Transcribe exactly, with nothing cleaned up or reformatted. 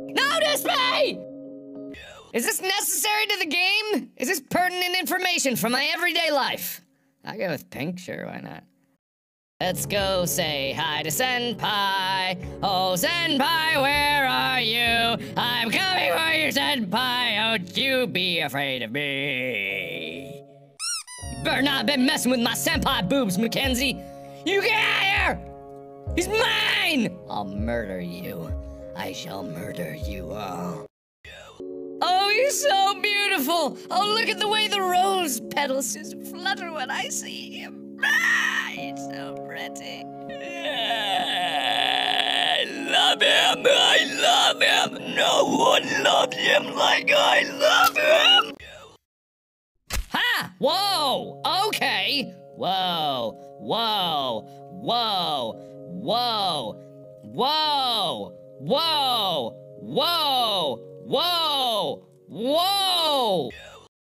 Notice me! Is this necessary to the game? Is this pertinent information from my everyday life? I'll go with pink, sure, why not? Let's go say hi to Senpai. Oh, Senpai, where are you? I'm coming for you, Senpai. Don't you be afraid of me. You better not be messing with my Senpai boobs, Mackenzie. You get out of here! He's mine! I'll murder you. I shall murder you all. Oh, he's so beautiful! Oh, look at the way the rose petals just flutter when I see him. Ah, he's so pretty. I love him, I love him. No one loves him like I love him. Ha! Whoa! Okay! Whoa! Whoa! Whoa! Whoa! Whoa! Whoa! Whoa! Whoa! Whoa!